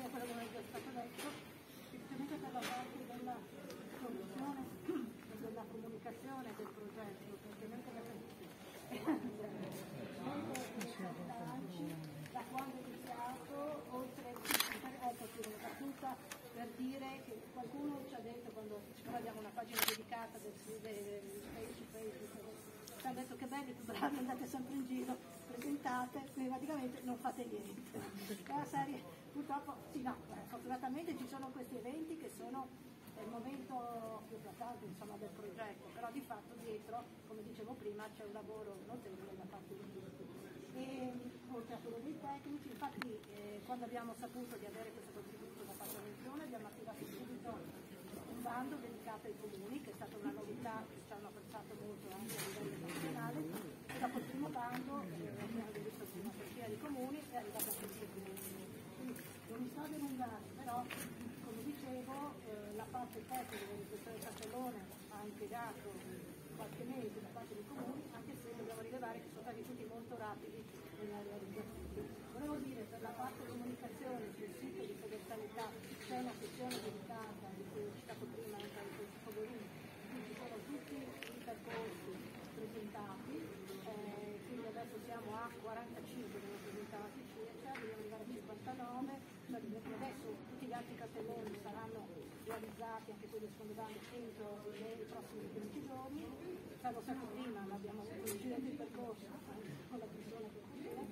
a quello che è già stato detto, specialmente per la parte della promozione e della comunicazione del progetto, perché noi come da quando è iniziato, oltre ecco la battuta per dire che qualcuno ci ha detto, quando siccome abbiamo una pagina dedicata del Facebook, ci hanno detto che belli, più bravi, andate sempre in giro, presentate, praticamente non fate niente. La serie, purtroppo, sì, no, fortunatamente ci sono questi eventi che sono il momento più eclatante del progetto, però di fatto dietro, come dicevo prima, c'è un lavoro notevole da parte di tutti. E oltre a quello dei tecnici, infatti quando abbiamo saputo di avere questo contributo da parte della Regione abbiamo attivato subito un bando dedicato ai comuni, che è stata una novità che ci hanno apprezzato molto anche a livello nazionale, e dopo il primo bando abbiamo visto una trentina di comuni e è arrivata a 100 comuni. Quindi non mi sto a dilungare, però come dicevo la parte tecnica del gestore Castellone ha impiegato qualche mese da parte dei comuni, anche se dobbiamo rilevare che sono stati tutti molto rapidi nella realizzazione. Volevo dire, per la parte comunicazione sul sito di Federsanità c'è una sezione dedicata, di cui ho citato prima anche il Poverini, in cui ci sono tutti i percorsi presentati, quindi adesso siamo a 45 ne ho presentati circa, dobbiamo arrivare a 59, adesso tutti gli altri cartelloni saranno realizzati, anche quelli secondari, entro i prossimi 15 giorni, salvo sempre prima, ma abbiamo avuto un giro di percorso con la persona che faceva,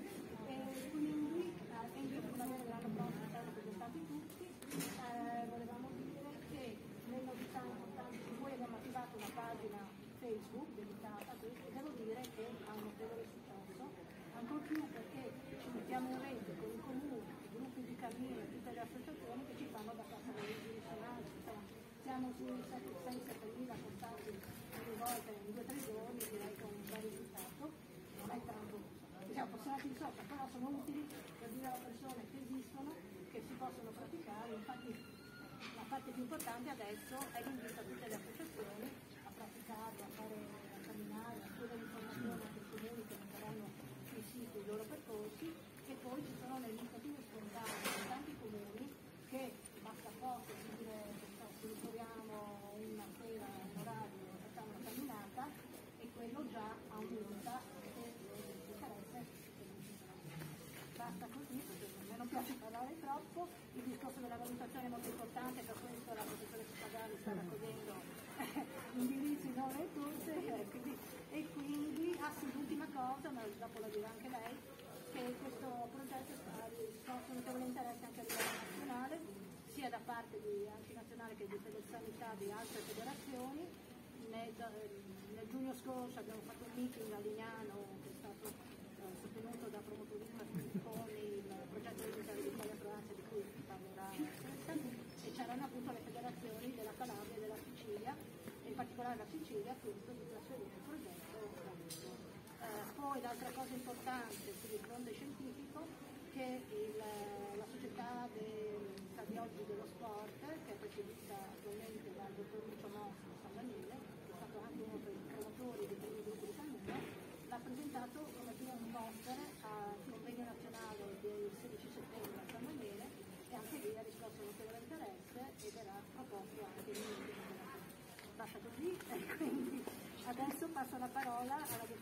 e quindi entro primavera dell'anno prossimo saranno presentati tutti. Volevamo dire che le novità importanti di cui abbiamo attivato una pagina Facebook dedicata a questo, e devo dire che ha un notevole successo, ancor più perché ci mettiamo in rete con i comuni, i gruppi di cammino e tutte le associazioni che ci fanno da casa delle giurisdizionali. Siamo sui 6-7 mila contatti ogni volta in 2-3 giorni, direi che è un bel risultato, non è tanto, diciamo, posizionati in sopra, però sono utili per dire alle persone che esistono, che si possono praticare. Infatti la parte più importante adesso è l'invito a tutte le associazioni a praticarlo, a camminare, a chiedere informazioni anche ai comuni che metteranno sui siti i loro percorsi, e poi ci sono le iniziative spontanee di tanti comuni che basta poco dire che ci ritroviamo una sera in orario e facciamo una camminata, e quello già aumenta l'interesse. Basta così, perché a me non piace parlare troppo. Il discorso della valutazione è molto importante, per questo la professoressa Pagani sta raccogliendo indirizzi, nome e tutte, e quindi sì, l'ultima cosa, ma dopo la dirà anche lei, che questo progetto sta con notevole interesse anche a livello nazionale, sia da parte di Anci Nazionale che di Federsanità di altre federazioni. Nel giugno scorso abbiamo fatto un meeting a Lignano che è stato sostenuto da Promotorismo con il progetto di Italia-Croazia, di cui parlerà e c'erano appunto le federazioni della Calabria e della Sicilia, e in particolare la Sicilia, appunto, di trasferire il progetto. Poi l'altra cosa importante sul fronte scientifico, che la società di oggi dello sport, che è presieduta attualmente dal dottor Lucio Mostro San Daniele, che è stato anche uno dei promotori dei primi gruppi di Cammino, l'ha presentato come primo poster al convegno nazionale del 16 settembre a San Daniele, e anche lì ha riscosso notevole interesse e verrà proposto anche in basta così, e quindi adesso passo la parola alla